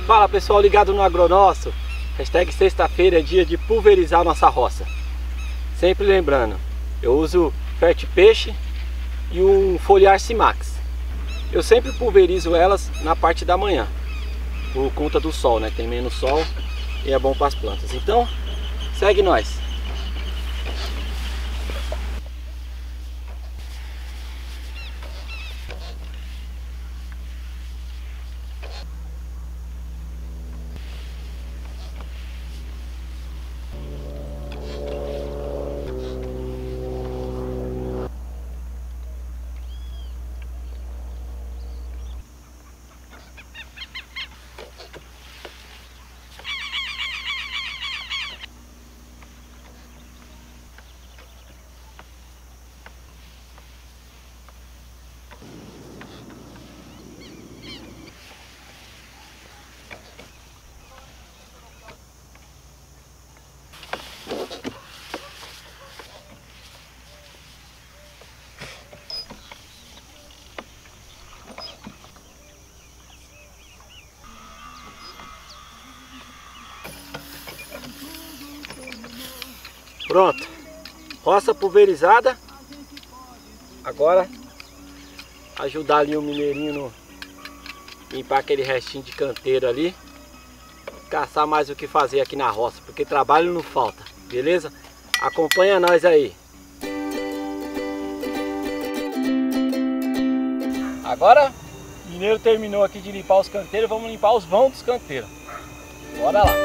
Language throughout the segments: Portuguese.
Fala pessoal ligado no Agronosso, hashtag sexta-feira é dia de pulverizar nossa roça. Sempre lembrando, eu uso Fertipeixe e um foliar Simax. Eu sempre pulverizo elas na parte da manhã, por conta do sol, né? Tem menos sol e é bom para as plantas. Então, segue nós. Pronto, roça pulverizada. Agora ajudar ali o mineirinho no limpar aquele restinho de canteiro ali, caçar mais o que fazer aqui na roça, porque trabalho não falta, beleza? Acompanha nós aí. Agora o mineiro terminou aqui de limpar os canteiros, vamos limpar os vãos dos canteiros. Bora lá.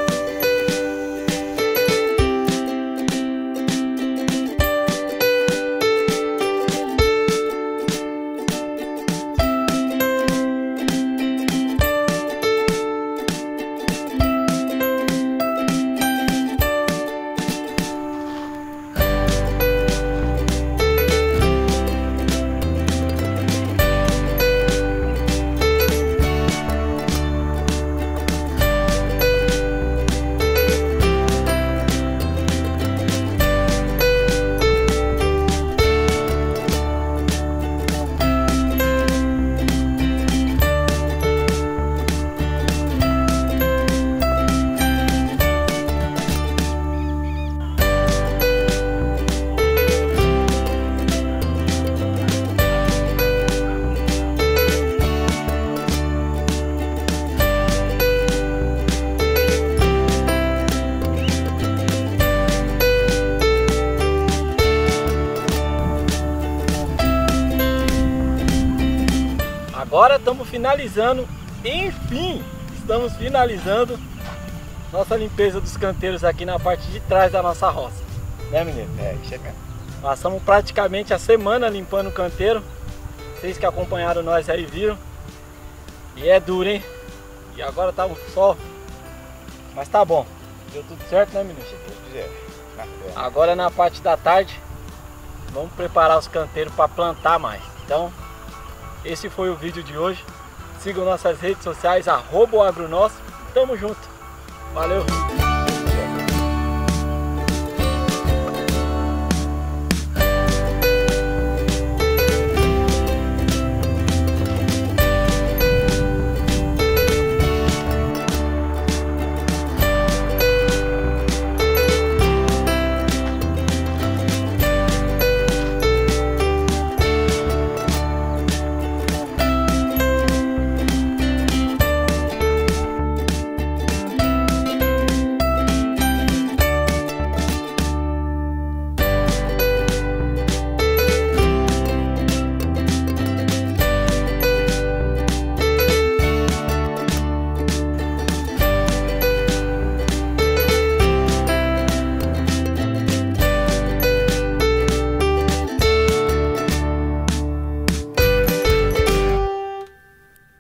Agora estamos finalizando, enfim, estamos finalizando nossa limpeza dos canteiros aqui na parte de trás da nossa roça, né mineiro? É, isso é mesmo. Passamos praticamente a semana limpando o canteiro, vocês que acompanharam nós aí viram, e é duro, hein? E agora tá um sol, mas tá bom, deu tudo certo, né mineiro? Se Deus quiser. Agora na parte da tarde, vamos preparar os canteiros para plantar mais, então... Esse foi o vídeo de hoje. Sigam nossas redes sociais, @agronosso. Tamo junto. Valeu!